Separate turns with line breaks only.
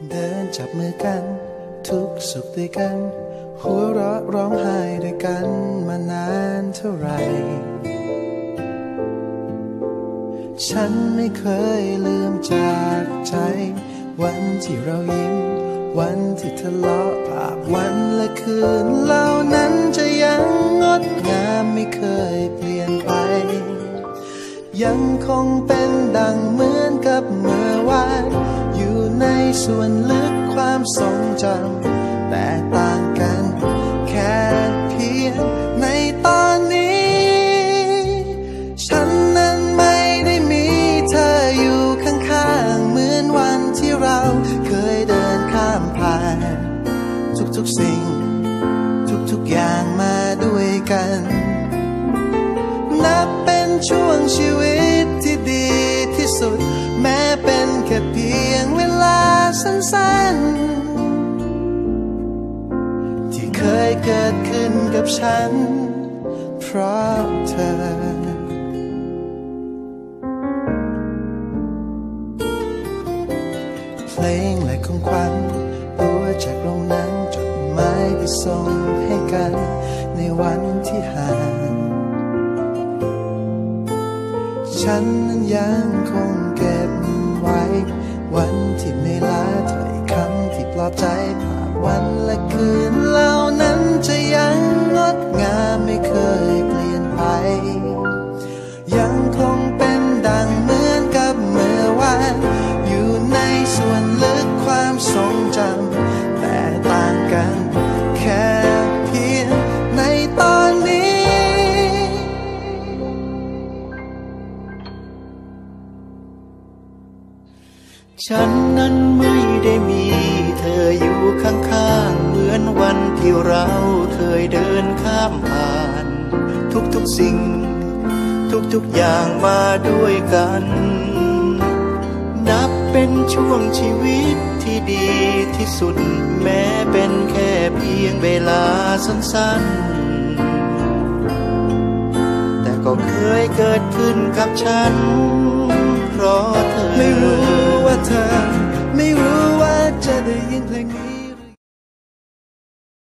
เดินจับมือกันทุกสุขด้วยกันหัวเราะร้องไห้ด้วยกันมานานเท่าไหร่ฉันไม่เคยลืมจากใจวันที่เรายิ้มวันที่ทะเลาะภาพวันและคืนเหล่านั้นจะยังงดงามไม่เคยเปลี่ยนไปยังคงเป็นดังเหมือนกับเมื่อวานอยู่ในส่วนลึกความทรงจำแต่ต่างกันแค่เพียงในตอนนี้ฉันนั้นไม่ได้มีเธออยู่ข้างๆเหมือนวันที่เราเคยเดินข้ามผ่านทุกๆสิ่งทุกๆอย่างมาด้วยกันนับเป็นช่วงชีวิตที่ดีที่สุดแม้เป็นแค่เพียงเวลาสั้นๆที่เคยเกิดขึ้นกับฉันเพราะเธอเพลงและของขวัญตัวจากโรงหนังจดหมายที่ส่งให้กันในวันที่ห่างฉันนั้นยังคงเก็บไว้วันที่ไม่ลาถ้อยคำที่ปลอบใจภาพวันและคืนเหล่านั้นจะยังงดงามไม่เคยเปลี่ยนไปยังคงเป็นดังเหมือนกับเมื่อวานอยู่ในส่วนลึกความทรงจำแต่ต่างกันแค่เพียงในตอนนี้
ฉันนั้นไม่ได้มีเธออยู่ข้างๆเหมือนวันที่เราเคยเดินข้ามผ่านทุกๆสิ่งทุกๆอย่างมาด้วยกันนับเป็นช่วงชีวิตที่ดีที่สุดแม้เป็นแค่เพียงเวลาสั้นๆแต่ก็เคยเกิดขึ้นกับฉันเพราะเธอ
ไม่รู้ว่าเธอไม่รู้ว่าจะได้ยินเพลงนี้